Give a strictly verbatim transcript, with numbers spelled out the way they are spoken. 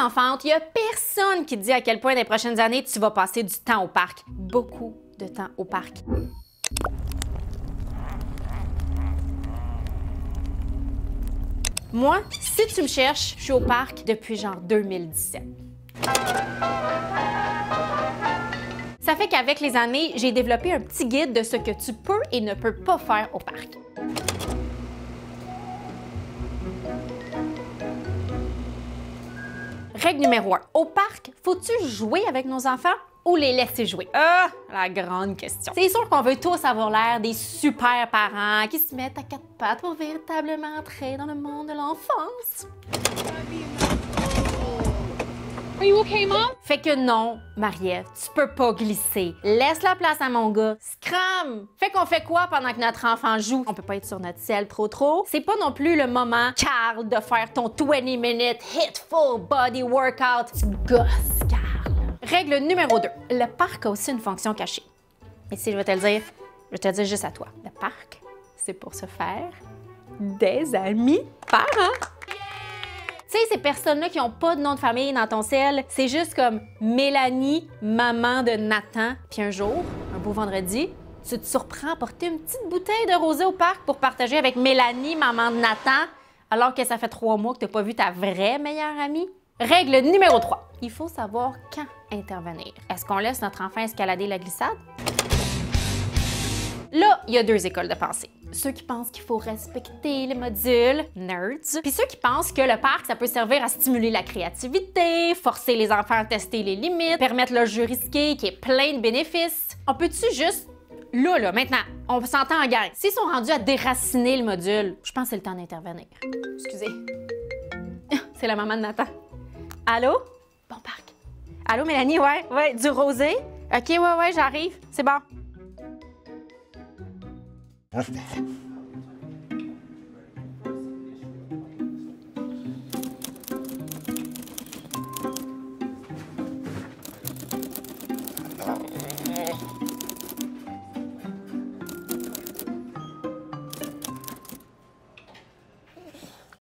enfante, il n'y a personne qui te dit à quel point dans les prochaines années, tu vas passer du temps au parc. Beaucoup de temps au parc. Moi, si tu me cherches, je suis au parc depuis genre deux mille dix-sept. Ça fait qu'avec les années, j'ai développé un petit guide de ce que tu peux et ne peux pas faire au parc. Règle numéro un. Au parc, faut-tu jouer avec nos enfants ou les laisser jouer? Ah, la grande question. C'est sûr qu'on veut tous avoir l'air des super parents qui se mettent à quatre pattes pour véritablement entrer dans le monde de l'enfance. Are you okay, Mom? Fait que non, Marie-Ève, tu peux pas glisser. Laisse la place à mon gars. Scram! Fait qu'on fait quoi pendant que notre enfant joue? On peut pas être sur notre ciel trop trop. C'est pas non plus le moment, Carl, de faire ton vingt minutes hit full body workout. Tu gosses, Carl. Règle numéro deux. Le parc a aussi une fonction cachée. Et si je vais te le dire, je vais te le dire juste à toi. Le parc, c'est pour se faire des amis parents. Tu sais, ces personnes-là qui n'ont pas de nom de famille dans ton ciel, c'est juste comme Mélanie, maman de Nathan. Puis un jour, un beau vendredi, tu te surprends à porter une petite bouteille de rosé au parc pour partager avec Mélanie, maman de Nathan, alors que ça fait trois mois que tu n'as pas vu ta vraie meilleure amie. Règle numéro trois. Il faut savoir quand intervenir. Est-ce qu'on laisse notre enfant escalader la glissade? Là, il y a deux écoles de pensée. Ceux qui pensent qu'il faut respecter les modules, nerds, puis ceux qui pensent que le parc, ça peut servir à stimuler la créativité, forcer les enfants à tester les limites, permettre le jeu risqué qui est plein de bénéfices. On peut-tu juste, là, là, maintenant, on s'entend en gang. S'ils sont rendus à déraciner le module, je pense que c'est le temps d'intervenir. Excusez. C'est la maman de Nathan. Allô? Bon parc. Allô, Mélanie? Ouais, ouais, du rosé? OK, ouais, ouais, j'arrive. C'est bon.